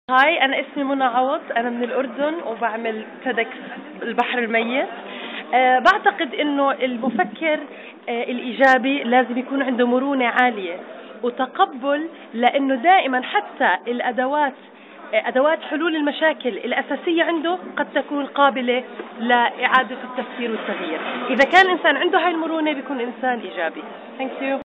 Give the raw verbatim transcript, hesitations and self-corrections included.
هاي أنا اسمي منى عوض، أنا من الأردن وبعمل تيدكس البحر الميت. أه بعتقد إنه المفكر أه الإيجابي لازم يكون عنده مرونة عالية وتقبل، لأنه دائما حتى الأدوات أه أدوات حلول المشاكل الأساسية عنده قد تكون قابلة لإعادة التفكير والتغيير. إذا كان الإنسان عنده هاي المرونة بيكون إنسان إيجابي. Thank you.